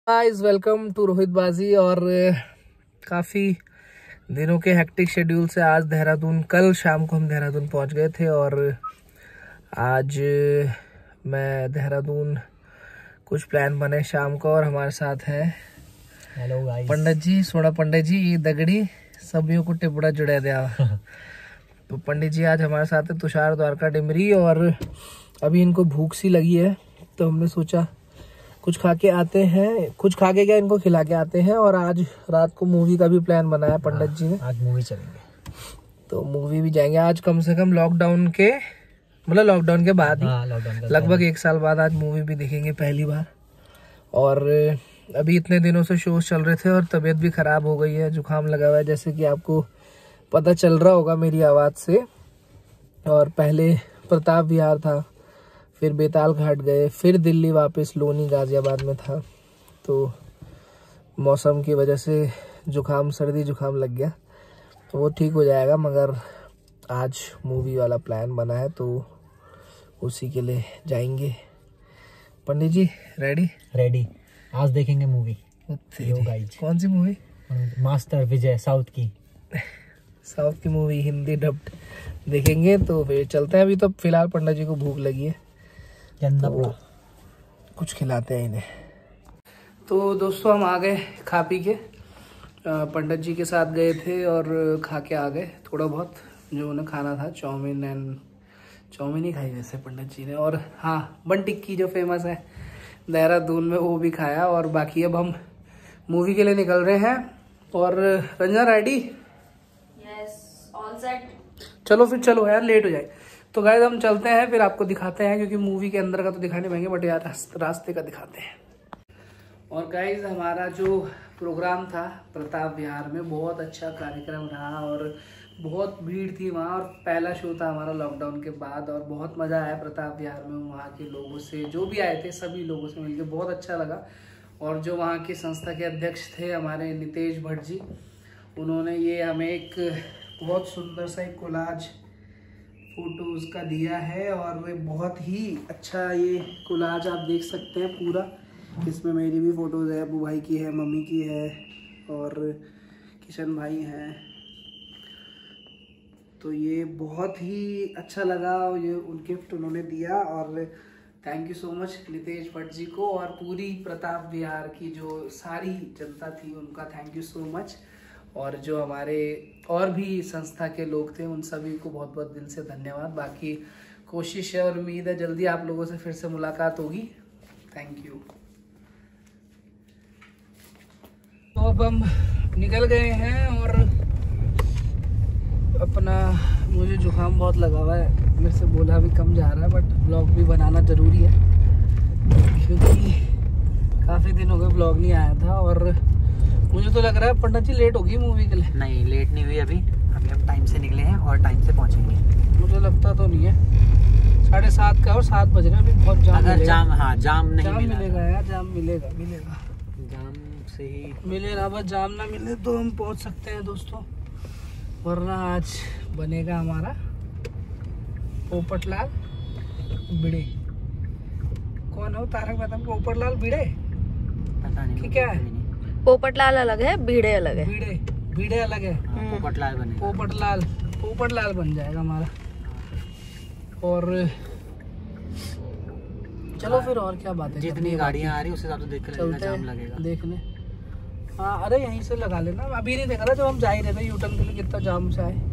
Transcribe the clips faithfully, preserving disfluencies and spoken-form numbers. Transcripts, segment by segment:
Guys welcome to Rohit बाजी। और काफ़ी दिनों के हेक्टिक शेड्यूल से आज देहरादून, कल शाम को हम देहरादून पहुंच गए थे और आज मैं देहरादून कुछ प्लान बने शाम को। और हमारे साथ हैं हेलो गाइस पंडित जी, सोना पंडित जी, ये दगड़ी सभी को टिपड़ा जुड़ा दिया। तो पंडित जी आज हमारे साथ है, तुषार द्वारका डिमरी। और अभी इनको भूख सी लगी है तो हमने सोचा कुछ खा के आते हैं, कुछ खा के क्या इनको खिला के आते हैं। और आज रात को मूवी का भी प्लान बनाया पंडित जी ने। आज मूवी चलेंगे तो मूवी भी जाएंगे आज, कम से कम लॉकडाउन के मतलब लॉकडाउन के बाद ही, लगभग एक साल बाद आज मूवी भी देखेंगे पहली बार। और अभी इतने दिनों से शोज चल रहे थे और तबीयत भी खराब हो गई है, जुकाम लगा हुआ है जैसे कि आपको पता चल रहा होगा मेरी आवाज़ से। और पहले प्रताप विहार था, फिर बेताल घाट गए, फिर दिल्ली वापस, लोनी गाजियाबाद में था। तो मौसम की वजह से जुकाम, सर्दी जुकाम लग गया, तो वो ठीक हो जाएगा। मगर आज मूवी वाला प्लान बना है तो उसी के लिए जाएंगे। पंडित जी रेडी? रेडी। आज देखेंगे मूवी। कौन सी मूवी? मास्टर विजय, साउथ की साउथ की मूवी हिंदी डब्ड देखेंगे। तो फिर चलते हैं। अभी तो फिलहाल पंडित जी को भूख लगी है तो कुछ खिलाते हैं इन्हें। तो दोस्तों हम आ गए खा पी के, पंडित जी के साथ गए थे और खा के आ गए थोड़ा बहुत जो उन्हें खाना था। चाउमीन एंड चाउमीन ही खाई वैसे पंडित जी ने। और हाँ, बन टिक्की जो फेमस है देहरादून में, वो भी खाया। और बाकी अब हम मूवी के लिए निकल रहे हैं। और Ranjana ready? Yes, all set. चलो फिर, चलो यार लेट हो जाए। तो गाइस हम चलते हैं, फिर आपको दिखाते हैं, क्योंकि मूवी के अंदर का तो दिखाने पाएंगे बट यार रास्ते का दिखाते हैं। और गाइस हमारा जो प्रोग्राम था प्रताप विहार में, बहुत अच्छा कार्यक्रम रहा और बहुत भीड़ थी वहाँ। और पहला शो था हमारा लॉकडाउन के बाद और बहुत मज़ा आया प्रताप विहार में। वहाँ के लोगों से, जो भी आए थे सभी लोगों से मिलकर बहुत अच्छा लगा। और जो वहाँ की संस्था के अध्यक्ष थे हमारे नितेश भट्ट जी, उन्होंने ये हमें एक बहुत सुंदर सा एक कोलाज फोटोज़ का दिया है। और वे बहुत ही अच्छा ये कोलाज आप देख सकते हैं पूरा। इसमें मेरी भी फ़ोटोज़ है, अबू भाई की है, मम्मी की है और किशन भाई हैं। तो ये बहुत ही अच्छा लगा, ये उन गिफ्ट उन्होंने दिया। और thank you so much Nitesh Bhatt ji को और पूरी प्रताप विहार की जो सारी जनता थी उनका थैंक यू सो मच। और जो हमारे और भी संस्था के लोग थे उन सभी को बहुत बहुत दिल से धन्यवाद। बाकी कोशिश है और उम्मीद है जल्दी आप लोगों से फिर से मुलाकात होगी। Thank you. तो अब हम निकल गए हैं और अपना, मुझे जुकाम बहुत लगा हुआ है, मेरे से बोला भी कम जा रहा है बट ब्लॉग भी बनाना ज़रूरी है क्योंकि काफ़ी दिन हो गए ब्लॉग नहीं आया था। और मुझे तो लग रहा है पंडित जी लेट होगी मूवी के लिए। नहीं, लेट नहीं हुई अभी अभी हम टाइम से निकले हैं और टाइम से पहुंचेंगे। मुझे लगता तो नहीं है, साढ़े सात का और सात बज रहे हैं अभी। बहुत जाम अगर जाम, हाँ जाम नहीं जाम मिला मिलेगा यार, जाम मिलेगा मिलेगा जाम से ही मिले ना, बस जाम ना मिले तो हम पहुंच सकते हैं दोस्तों। वरना आज बनेगा हमारा पोपटलाल भिड़े। कौन है तारक मेहता में पोपटलाल भिड़े? पता नहीं क्या है? पोपटलाल अलग है, भिड़े अलग है। भिड़े भिड़े अलग है। हाँ, पोपटलाल बने पोपटलाल पोपटलाल बन जाएगा हमारा। और चलो फिर और क्या बात है, जितनी गाड़ियाँ आ रही है उससे ज़्यादा देख कर जाम लगेगा देखने। हाँ अरे यहीं से लगा लेना, अभी नहीं देखा था जब हम जा ही रहे थे यूटर्न के लिए कितना जाम से आए।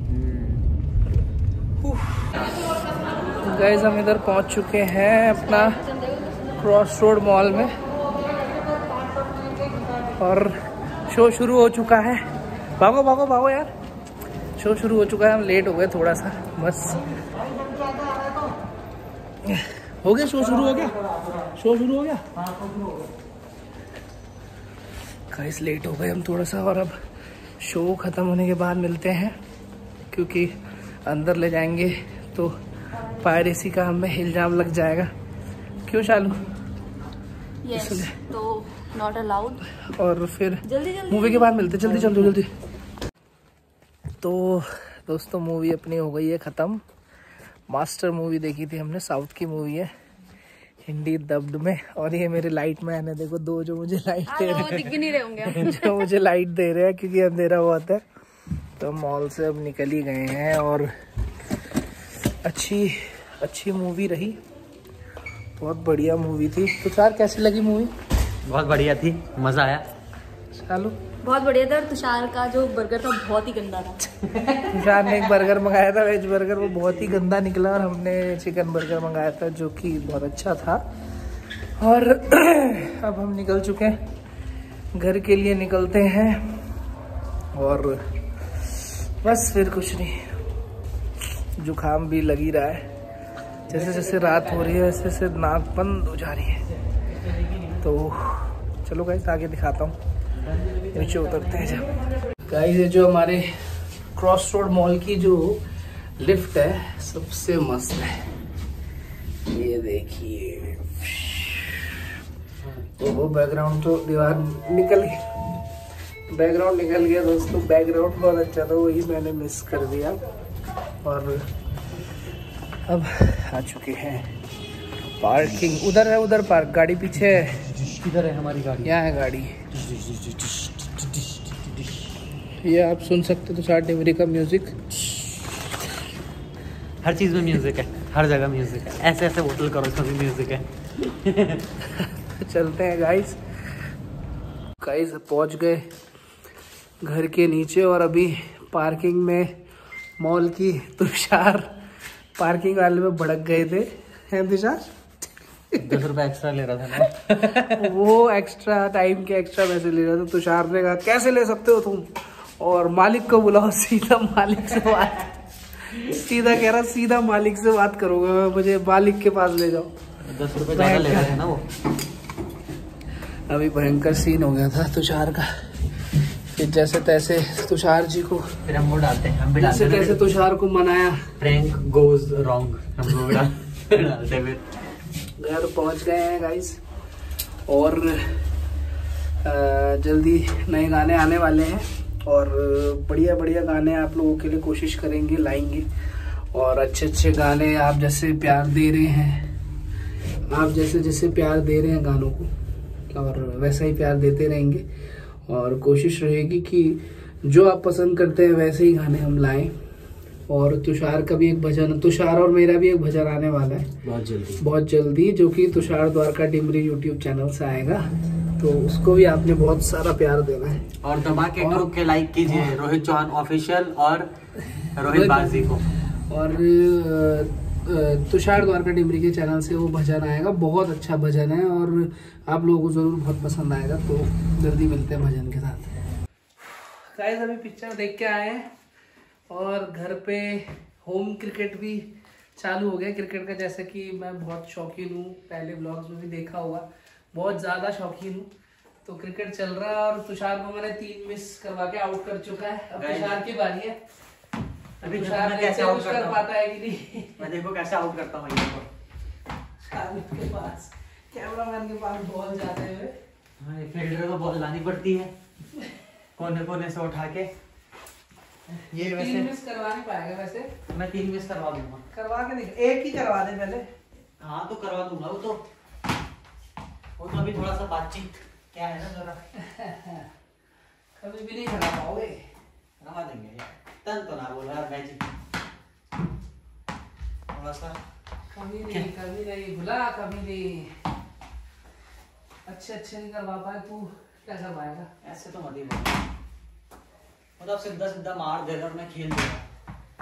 गाइस हम इधर पहुंच चुके हैं अपना क्रॉस रोड मॉल में और शो शुरू हो चुका है। भागो भागो भागो यार, शो शुरू हो चुका है। हम लेट हो गए थोड़ा सा, बस हो गया शो शुरू हो गया शो शुरू हो गया गाइस लेट हो गए हम थोड़ा सा। और अब शो ख़त्म होने के बाद मिलते हैं, क्योंकि अंदर ले जाएंगे तो पायरेसी का हमें इल्ज़ाम लग जाएगा। क्यों चालू? yes, तो नॉट अलाउड। और फिर जल्दी जल्दी मूवी के बाद मिलते, जल्दी जल्दी जल्दी। तो दोस्तों मूवी अपनी हो गई है ख़त्म। मास्टर मूवी देखी थी हमने, साउथ की मूवी है, हिंदी दब्ड में। और ये मेरे लाइट मैन है, देखो दो जो मुझे लाइट दे रहे हैं, दिख भी नहीं रहे होंगे जो मुझे लाइट दे रहे हैं क्योंकि अंधेरा बहुत है। तो मॉल से अब निकल ही गए हैं और अच्छी अच्छी मूवी रही, बहुत बढ़िया मूवी थी। तो यार कैसी लगी मूवी? बहुत बढ़िया थी, मजा आया। चलो बहुत बढ़िया था। तुषार का जो बर्गर था बहुत ही गंदा था। तुषार ने एक बर्गर मंगाया था, वेज बर्गर, वो बहुत ही गंदा निकला। और हमने चिकन बर्गर मंगाया था जो कि बहुत अच्छा था। और अब हम निकल चुके हैं, घर के लिए निकलते हैं। और बस फिर कुछ नहीं, जुकाम भी लग ही रहा है। जैसे जैसे रात हो रही है वैसे वैसे नाक बंद हो जा रही है। तो चलो गाइस आगे दिखाता हूँ, नीचे उतरते हैं जब। गाइस ये जो हमारे क्रॉस रोड मॉल की जो लिफ्ट है सबसे मस्त है, ये देखिए। तो वो बैकग्राउंड तो दीवार निकल गई, बैकग्राउंड निकल गया दोस्तों। बैकग्राउंड बहुत अच्छा था, वही मैंने मिस कर दिया। और अब आ चुके हैं पार्किंग। उधर है, उधर पार्क, गाड़ी पीछे है। किधर है हमारी गाड़ी? यहाँ है गाड़ी। ये आप सुन सकते हो तुषार टिमरी का म्यूजिक। हर चीज में म्यूजिक है, हर जगह म्यूजिक है। ऐसे ऐसे होटल करो इसमें भी म्यूजिक है। चलते हैं गाइस। गाइस पहुंच गए घर के नीचे और अभी पार्किंग में मॉल की तुषार पार्किंग वाले में भड़क गए थे। हैं तुषार? दस रुपए एक्स्ट्रा ले रहा था ना। वो एक्स्ट्रा टाइम के एक्स्ट्रा पैसे ले रहा था। तुषार ने कहा कैसे ले सकते हो तुम, और मालिक को बुलाओ, सीधा मालिक से बात। सीधा कह रहा सीधा मालिक से बात करोगे, मुझे मालिक के पास ले जाओ। दस रुपए ज्यादा ले रहे हैं ना वो। अभी भयंकर सीन हो गया था तुषार का। फिर जैसे तैसे तुषार जी को फिर हम वो डालते हैं, हम भी डालते हैं। जैसे तैसे तुषार को मनाया। प्रैंक गोज रॉन्ग, हम वो डालते हैं। घर पहुंच गए हैं गाइस और जल्दी नए गाने आने वाले हैं और बढ़िया बढ़िया गाने आप लोगों के लिए कोशिश करेंगे, लाएंगे। और अच्छे अच्छे गाने आप जैसे प्यार दे रहे हैं, आप जैसे जैसे प्यार दे रहे हैं गानों को, और वैसा ही प्यार देते रहेंगे। और कोशिश रहेगी कि जो आप पसंद करते हैं वैसे ही गाने हम लाएं। और तुषार का भी एक भजन, तुषार और मेरा भी एक भजन आने वाला है बहुत जल्दी बहुत जल्दी, जो कि तुषार द्वारका टिमरी यूट्यूब चैनल से आएगा। तो उसको भी आपने बहुत सारा प्यार देना है। और दबा के ठोक के लाइक कीजिए रोहित चौहान ऑफिशियल और रोहित बाजी को। और तुषार द्वारका टिमरी के चैनल से वो भजन आएगा, बहुत अच्छा भजन है और आप लोगों को जरूर बहुत पसंद आएगा। तो जल्दी मिलते हैं भजन के साथ। गाइस अभी पिक्चर देख के आए हैं और घर पे होम क्रिकेट भी चालू हो गया क्रिकेट का। जैसे कि मैं बहुत शौकीन हूँ, पहले ब्लॉग्स में भी देखा होगा, बहुत ज़्यादा शौकीन हूँ। तो क्रिकेट चल रहा है और तुषार को मैंने तीन मिस करवा के आउट कर चुका है। अब तुषार की बारी है। अभी तुषार कैसे आउट कर पाता है कि नहीं, मैं देखो कैसे आउट करता हूँ। के पास कैमरामैन के पास बॉल जाते हुए, हाँ फील्डर को बॉल लानी पड़ती है कोने कोने से उठा के। ये वैसे तीन मिस करवा नहीं पाएगा। वैसे मैं तीन मिस करवा दूंगा, करवा के देख, एक ही करवा दे पहले। हाँ तो करवा दूंगा। वो तो वो तो अभी थोड़ा सा बातचीत क्या है ना जरा। कभी भी नहीं करा पाओगे, करवा देंगे यार। तन तो ना बोला यार मैजिक थोड़ा सा। कभी नहीं कभी नहीं भुला, कभी नहीं। अच्छे अच्छे नहीं करवा पाए, तू क्या कर पाएगा? ऐसे तो मत ही बोल, मतलब सीधा सीधा मार देगा और मैं खेल दूंगा।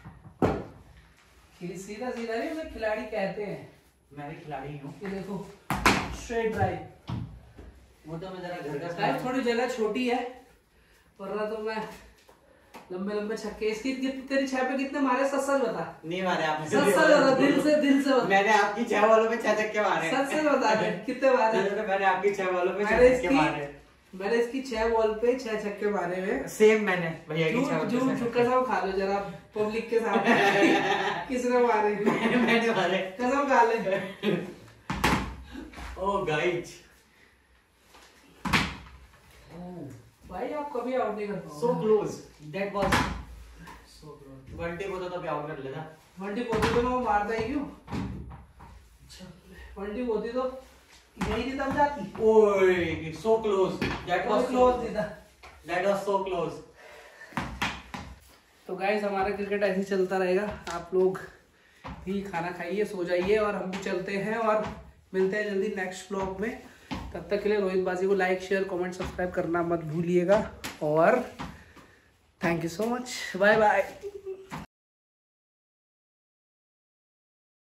सीधा सीधा नहीं, मैं खिलाड़ी कहते हैं। मैं भी खिलाड़ी हूँ। ये देखो स्ट्रेट ड्राइव। वो तो मैं जरा घर का ड्राइव, थोड़ी जगह छोटी है वरना तो मैं लंबे लंबे छक्के। इसकी तेरी छह पे कितने मारे? सच सच बता। नहीं मारे आपने। सच सच बता, दिल से दिल से बता। मैंने आपकी छह बॉलों में छह छक्के मारे। सच सच बता दे कितने मारे? मैंने आपकी छह बॉलों में छह छक्के मारे। मैंने इसकी छह बॉल पे छह छक्के मारे हुए। सेम मैंने भैया की छह झूठ झूठ कसम खा लो जरा पब्लिक के सामने। किसने मारे? मैंने मारे। कसम खा ले। ओ गाइस, भाई आप कभी आउट नहीं कर पाओगे। So close, that was so close. One day को तो तभी आउट कर लेता। वनडे को तो मैं मारता ही क्यों? ट्वेंटी होती तो यही नहीं दम जाती। ओए so close, that was close नहीं था, दैट वाज सो क्लोज। तो गाइस हमारा क्रिकेट ऐसे ही चलता रहेगा, आप लोग भी खाना खाइए, सो जाइए और हम भी चलते हैं और मिलते हैं जल्दी नेक्स्ट व्लॉग में। तब तक के लिए रोहित बाजी को लाइक शेयर कमेंट सब्सक्राइब करना मत भूलिएगा और thank you so much, bye bye.